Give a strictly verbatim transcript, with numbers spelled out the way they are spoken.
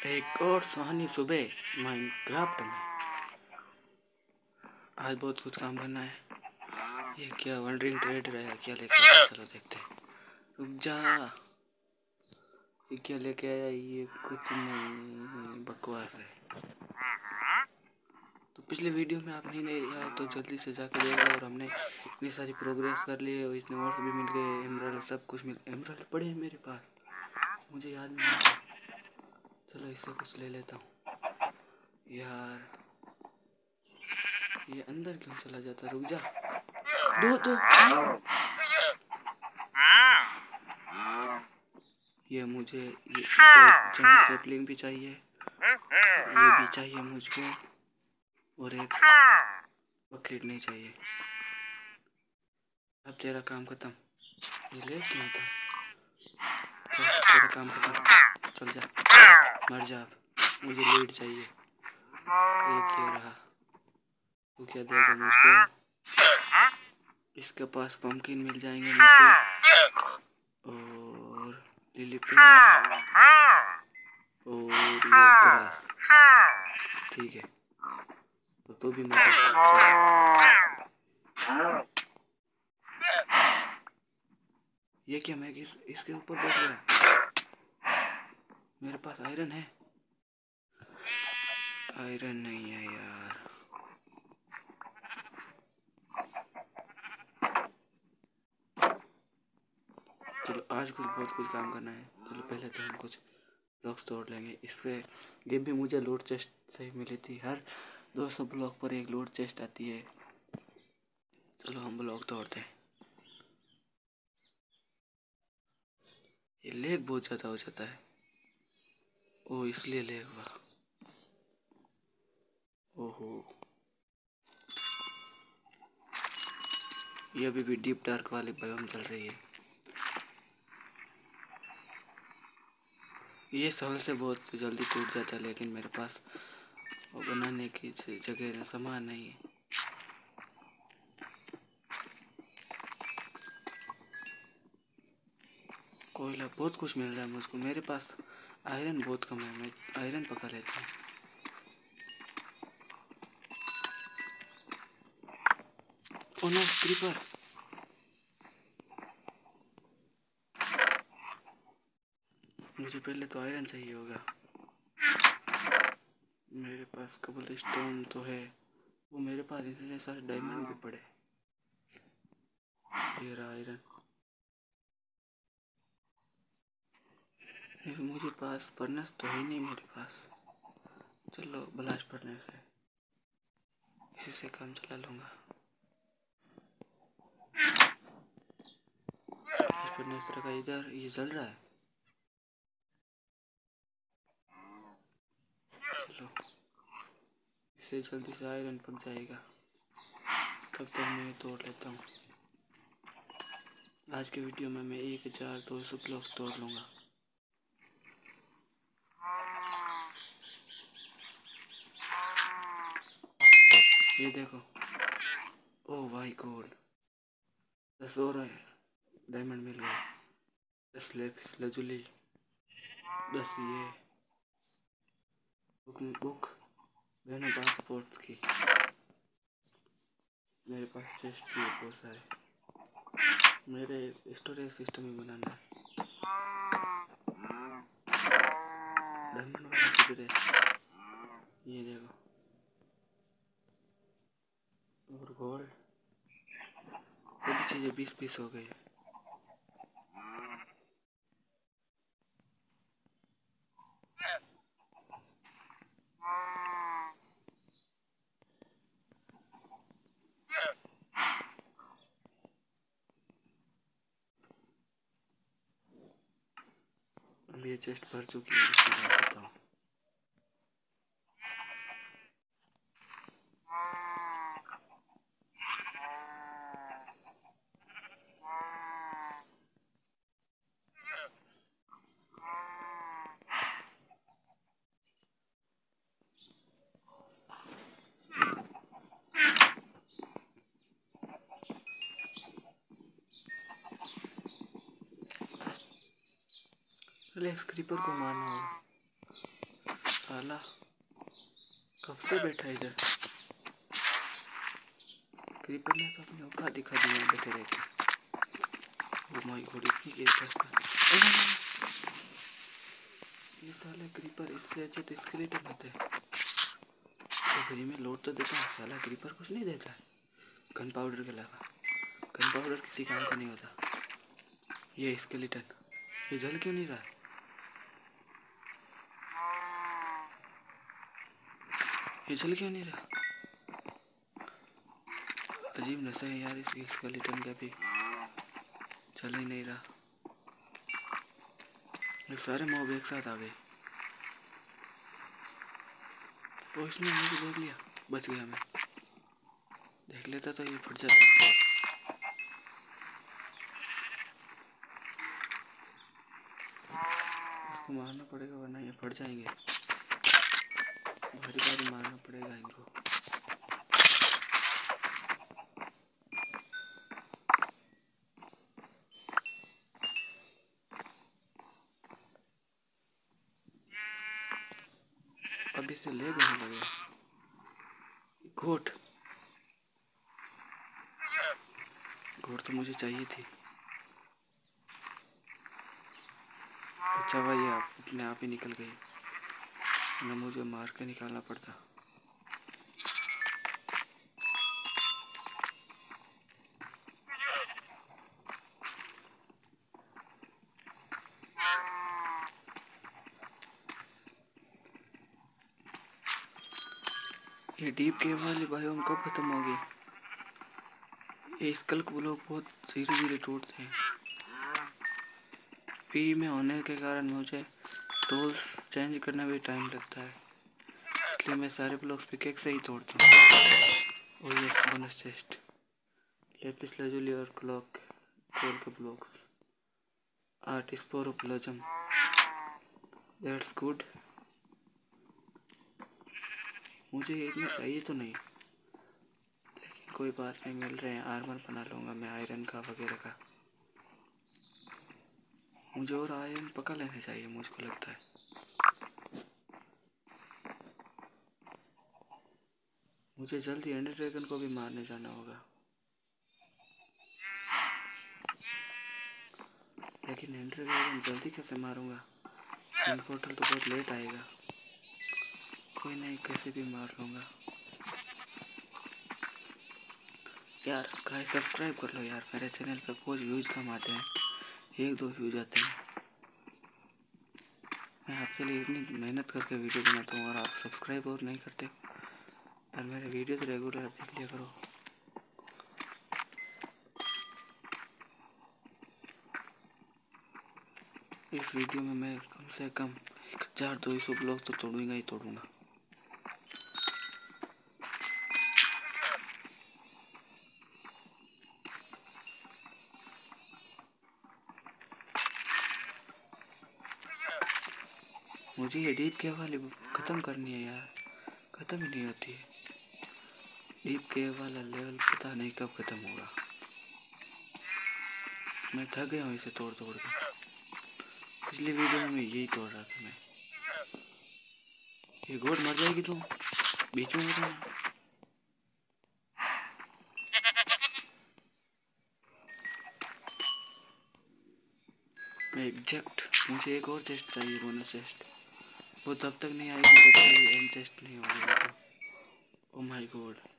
एक और सुहानी सुबह माइनक्राफ्ट में। आज बहुत कुछ काम करना है। ये क्या वंडरिंग ट्रेड रहा, क्या लेके आया? चलो देखते हैं। रुक जा, ये क्या लेके आया? ये कुछ नहीं, बकवास है। तो पिछले वीडियो में आप नहीं देखा तो जल्दी से जाकर देखो। और हमने इतनी सारी प्रोग्रेस कर ली है और इतने और भी मिल गए, एमराल्ड सब कुछ मिल। एमराल्ड पड़े हैं मेरे पास, मुझे याद भी नहीं था। चलो इससे कुछ ले लेता हूँ। यार ये अंदर क्यों चला जाता? रुक जा, दो तो ये मुझे ये जंगल सैपलिंग भी चाहिए, ये भी चाहिए मुझको, और एक बकेट नहीं चाहिए। अब तेरा काम खत्म। ये ले क्यों था? चल तेरा काम खत्म, चल जा, मर जा। अब मुझे लीड चाहिए। एक ये रहा। तू क्या देगा मुझको? इसके पास पंपकिन मिल जाएंगे मुझको, और लिली पैड, और ये ग्रास। ठीक है, तो तू भी मत। ये क्या, मैं इस, इसके ऊपर बैठ गया? मेरे पास आयरन है? आयरन नहीं है यार। चलो आज कुछ बहुत कुछ काम करना है। चलो पहले तो हम कुछ ब्लॉक्स तोड़ लेंगे। इससे ये भी मुझे लोड चेस्ट से मिली थी। हर दो सौ ब्लॉक पर एक लोड चेस्ट आती है। चलो हम ब्लॉक तोड़ते हैं। ये लेग बहुत ज़्यादा हो जाता है। ओ इसलिए लेग हुआ। ओहो, ये अभी भी डीप डार्क वाली बायोम चल रही है। ये सहल से बहुत जल्दी टूट जाता है, लेकिन मेरे पास वो बनाने की जगह सामान नहीं है। कोयला बहुत कुछ मिल रहा है मुझको। मेरे पास आयरन बहुत कम है, मैं आयरन पका लेता हूँ। Oh no, creeper. मुझे पहले तो आयरन चाहिए होगा। मेरे पास कबल स्टोन तो है, वो मेरे पास इतने सारे डायमंड भी पड़े। ये रहा आयरन। मुझे पास फर्नेस तो है नहीं मेरे पास। चलो ब्लास्ट फर्नेस है, इसी से काम चला लूँगा। ब्लास्ट फर्नेस रखा इधर, ये जल रहा है। चलो इससे जल्दी से आयरन पक जाएगा। तब तक मैं तोड़ लेता हूँ। आज के वीडियो में मैं एक हजार दो सौ ब्लॉक्स तोड़ लूँगा। ये देखो, ओह भाई गॉड, दस और है डायमंड मिल गए। दस लेपिस लजुली, दस ये बुक बुक मैंने बात पोर्ट्स की। मेरे पास चेस्ट भी बहुत सारे। मेरे स्टोरेज सिस्टम ही बनाना है। डायमंड वाला किधर है? ये देखो, और गोल्ड, वो भी चीज़ें बीस बीस हो गई है। अब ये चेस्ट भर चुकी है, इसकी बात बताओ। पहले इस क्रीपर को मारना होगा। साला कब से बैठा इधर। क्रीपर ने तो अपनी औकात दिखा दी यहाँ बैठे रहते। ओ माय गॉड इतनी देर तक ये साला क्रीपर इससे अच्छे तो स्केलेटन होते हैं। तो फ्री में लोड तो देता है साला, क्रीपर कुछ नहीं देता है गन पाउडर के अलावा। गन पाउडर किसी काम का नहीं होता। ये स्केलेटन ये जल क्यों नहीं रहा। ये जल क्यों नहीं रहा। अजीब नशा है यार इस स्केलेटन का भी, चल ही नहीं रहा। ये सारे मॉब एक साथ आ गए। तो इसने मुझे देख लिया, बच गया मैं। देख लेता तो ये फट जाता। इसको मारना पड़ेगा वरना ये फट जाएंगे। भारी भारी मारना पड़ेगा इनको। अभी से ले गए लगे घोट। घोट तो मुझे चाहिए थी। अच्छा भाई आप अपने आप ही निकल गई, ना मुझे मार के निकालना पड़ता। ये डीप केव वाली बायोम कब खत्म होगी। ये स्कल्क ब्लॉक बहुत धीरे धीरे टूटते हैं। पी में होने के कारण मुझे टूल्स चेंज करने में टाइम लगता है, इसलिए मैं सारे ब्लॉक्स पिकेक से ही तोड़ता हूँ। और ये बोनस चेस्ट लेपिस लाजुली और क्लॉक कोल के ब्लॉक्स आर्ट स्पोरोप्लाज्म दैट्स गुड। मुझे इतना चाहिए तो नहीं, लेकिन कोई बात नहीं, मिल रहे हैं। आर्मर बना लूँगा मैं आयरन का वगैरह का। मुझे और आयरन पका लेने चाहिए मुझको लगता है। मुझे जल्दी एंडर ड्रैगन को भी मारने जाना होगा, लेकिन एंडर ड्रैगन जल्दी कैसे मारूंगा। एंड पोर्टल तो बहुत लेट आएगा। कोई नहीं, कैसे भी मार लूँगा। यार गाइस सब्सक्राइब कर लो यार, मेरे चैनल पे बहुत व्यूज़ कम आते हैं, एक दो व्यूज आते हैं। मैं आपके लिए इतनी मेहनत करके वीडियो बनाता हूँ और आप सब्सक्राइब और नहीं करते। और मेरे वीडियोस रेगुलर देख लिया करो। इस वीडियो में मैं कम से कम एक हज़ार दो सौ ब्लॉग तो तोड़ूंगा ही तोड़ूंगा। मुझे ये डीप केव वाली ख़त्म करनी है यार, ख़त्म ही नहीं होती है। डीप केव वाला लेवल पता नहीं कब ख़त्म होगा। मैं थक गया हूँ इसे तोड़ तोड़ के। पिछली वीडियो में मैं यही तोड़ रहा था। मैं ये गोड मर जाएगी तू बीच में बता। मैं एग्जैक्ट मुझे एक और चेस्ट चाहिए, बोनस चेस्ट। वो तब तक नहीं आएगी जब तक ये एंड चेस्ट नहीं होगी। Oh my God.